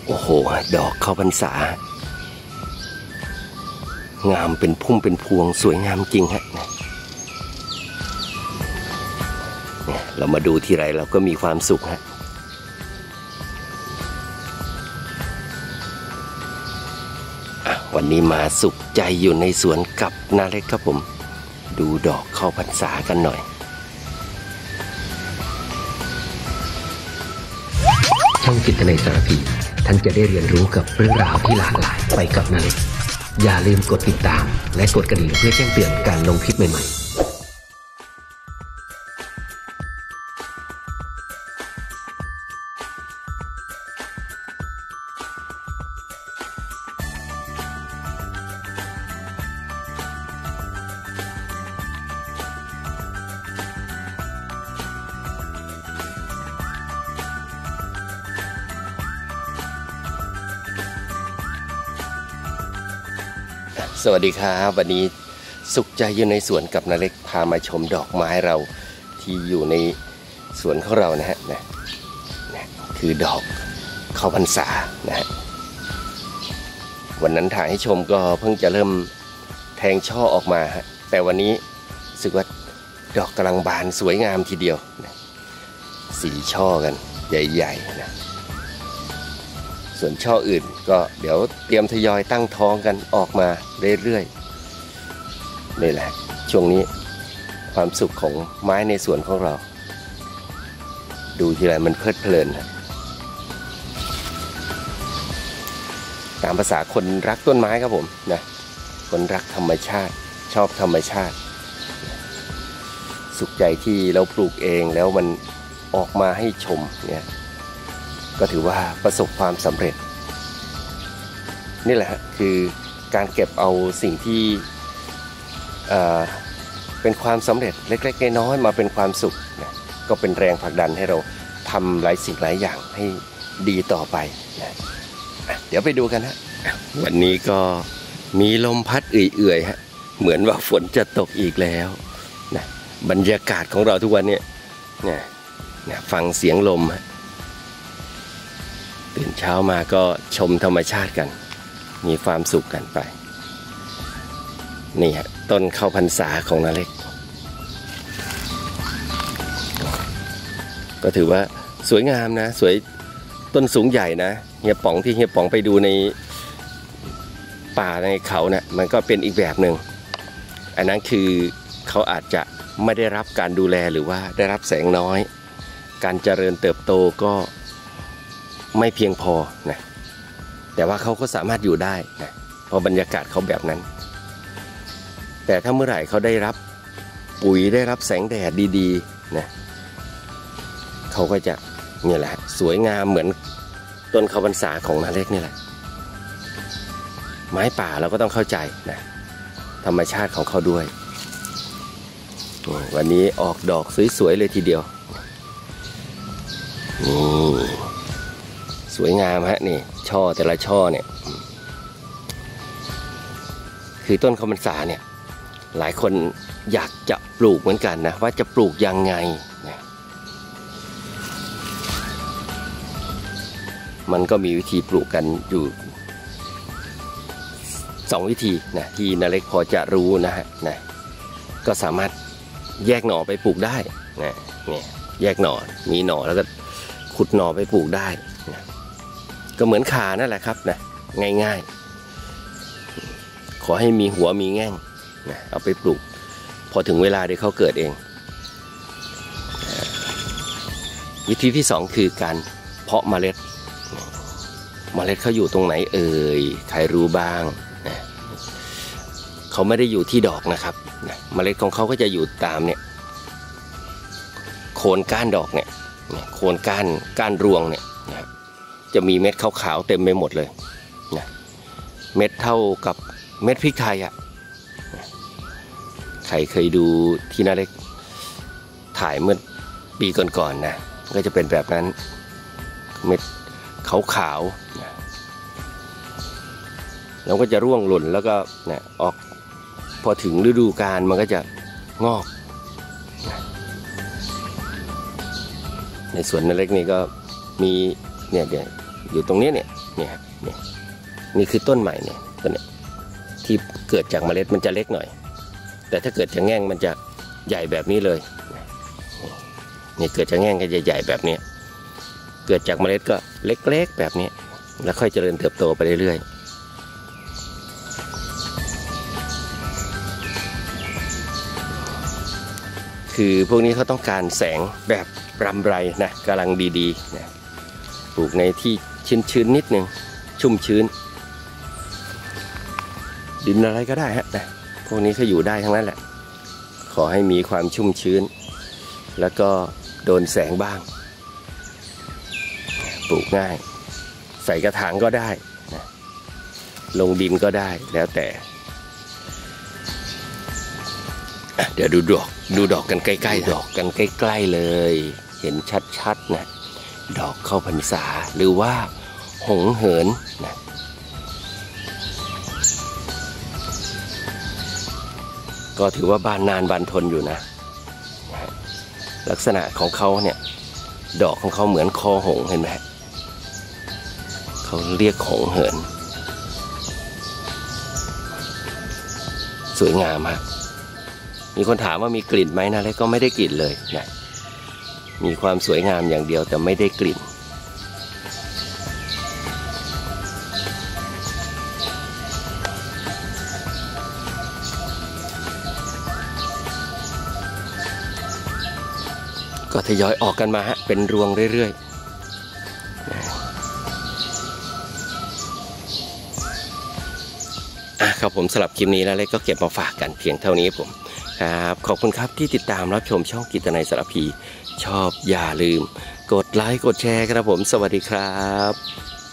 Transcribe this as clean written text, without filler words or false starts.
โอ้โหดอกข้าวพรรษางามเป็นพุ่มเป็นพวงสวยงามจริงฮะเนี่ยเรามาดูทีไรเราก็มีความสุขฮะวันนี้มาสุขใจอยู่ในสวนกับนาเล็กครับผมดูดอกข้าวพรรษากันหน่อยช่องจิตนาสารพีท่านจะได้เรียนรู้กับเรื่องราวที่หลากหลายไปกับนาเล็กอย่าลืมกดติดตามและกดกระดิ่งเพื่อแจ้งเตือนการลงคลิปใหม่ๆสวัสดีครับวันนี้สุขใจอยู่ในสวนกับนาเล็กพามาชมดอกไม้เราที่อยู่ในสวนของเรานะฮะคือดอกข้าวพรรษานะฮะวันนั้นถ่ายให้ชมก็เพิ่งจะเริ่มแทงช่อออกมาฮะแต่วันนี้รู้สึกว่าดอกกำลังบานสวยงามทีเดียวนะ4 ช่อกันใหญ่ๆนะส่วนช่ออื่นก็เดี๋ยวเตรียมทยอยตั้งท้องกันออกมาเรื่อยๆนี่แหละช่วงนี้ความสุขของไม้ในสวนของเราดูทีไรมันเพลิดเพลินตามภาษาคนรักต้นไม้ครับผมนะคนรักธรรมชาติชอบธรรมชาติสุขใจที่เราปลูกเองแล้วมันออกมาให้ชมเนี่ยก็ถือว่าประสบความสำเร็จนี่แหละคือการเก็บเอาสิ่งที่เป็นความสำเร็จเล็กๆน้อยๆมาเป็นความสุขนะก็เป็นแรงผลักดันให้เราทำหลายสิ่งหลายอย่างให้ดีต่อไปนะเดี๋ยวไปดูกันฮะวันนี้ก็มีลมพัดเอื่อยๆฮะเหมือนว่าฝนจะตกอีกแล้วนะบรรยากาศของเราทุกวันเนี่ยฟังเสียงลมฮะตื่นเช้ามาก็ชมธรรมชาติกันมีความสุขกันไปนี่ฮะต้นข้าวพรรษาของนาเล็กก็ถือว่าสวยงามนะสวยต้นสูงใหญ่นะเฮียป๋องที่เฮียป๋องไปดูในป่าในเขาเนี่ยมันก็เป็นอีกแบบหนึ่งอันนั้นคือเขาอาจจะไม่ได้รับการดูแลหรือว่าได้รับแสงน้อยการเจริญเติบโตก็ไม่เพียงพอนะแต่ว่าเขาก็สามารถอยู่ได้นะเพราะบรรยากาศเขาแบบนั้นแต่ถ้าเมื่อไหร่เขาได้รับปุ๋ยได้รับแสงแดดดีๆนะเขาก็จะนี่แหละสวยงามเหมือนต้นข้าวพรรษาของนาเล็กนี่แหละไม้ป่าเราก็ต้องเข้าใจนะธรรมชาติของเขาด้วยวันนี้ออกดอกสวยๆเลยทีเดียวนี่สวยงามฮะนี่ช่อแต่ละช่อเนี่ยคือต้นข้าวพรรษาเนี่ยหลายคนอยากจะปลูกเหมือนกันนะว่าจะปลูกยังไงนะมันก็มีวิธีปลูกกันอยู่2 วิธีนะที่นาเล็กพอจะรู้นะฮะนะก็สามารถแยกหน่อไปปลูกได้นะเนี่ยแยกหน่อมีหน่อแล้วก็ขุดหน่อไปปลูกได้นะก็เหมือนข่านั่นแหละครับนะง่ายๆขอให้มีหัวมีแง่งนะเอาไปปลูกพอถึงเวลาเดี๋ยวเขาเกิดเองวิธีที่ 2คือการเพาะเมล็ดเขาอยู่ตรงไหนเอ่ยใครรู้บ้างนะเขาไม่ได้อยู่ที่ดอกนะครับนะเมล็ดของเขาก็จะอยู่ตามเนี่ยโคนก้านดอกเนี่ยโคนก้านรวงเนี่ยนะจะมีเม็ดขาวๆเต็มไปหมดเลยนะเม็ดเท่ากับเม็ดพริกไทยอ่ะใครเคยดูที่นาเล็กถ่ายเมื่อปีก่อนๆนะก็จะเป็นแบบนั้นเม็ดขาวๆนะแล้วก็จะร่วงหล่นแล้วก็นะออกพอถึงฤดูกาลมันก็จะงอกนะในสวนนาเล็กนี่ก็มีเนี่ยอยู่ตรงนี้เนี่ยเนี่ยนี่คือต้นใหม่เนี่ยต้นเนี้ยที่เกิดจากเมล็ดมันจะเล็กหน่อยแต่ถ้าเกิดจะแง่งมันจะใหญ่แบบนี้เลยนี่เกิดจากแง่งก็จะใหญ่แบบนี้เกิดจากเมล็ดก็เล็กๆแบบนี้แล้วค่อยเจริญเติบโตไปเรื่อยๆคือพวกนี้เขาต้องการแสงแบบรำไรนะกำลังดีๆนะปลูกในที่ชื้นๆนิดนึงชุ่มชื้นดินอะไรก็ได้ฮะนะพวกนี้เขาอยู่ได้ทั้งนั้นแหละขอให้มีความชุ่มชื้นแล้วก็โดนแสงบ้างปลูกง่ายใส่กระถางก็ได้นะลงดินก็ได้แล้วแต่เดี๋ยวดูดอกกันใกล้ๆดอกกันใกล้ๆเลยเห็นชัดๆนะดอกเข้าพรรษาหรือว่าหงเหินนะก็ถือว่าบานนานบานทนอยู่นะลักษณะของเขาเนี่ยดอกของเขาเหมือนคอหงเห็นไหมเขาเรียกหงเหินสวยงามมากมีคนถามว่ามีกลิ่นไหมนะแล้วก็ไม่ได้กลิ่นเลยนะมีความสวยงามอย่างเดียวแต่ไม่ได้กลิ่นก็ทยอยออกกันมาฮะเป็นรวงเรื่อยๆครับผมสำหรับคลิปนี้แล้วเล็กก็เก็บมาฝากกันเพียงเท่านี้ผมครับขอบคุณครับที่ติดตามรับชมช่องกิตนัยสารพีชอบอย่าลืมกดไลค์กดแชร์ครับผมสวัสดีครับ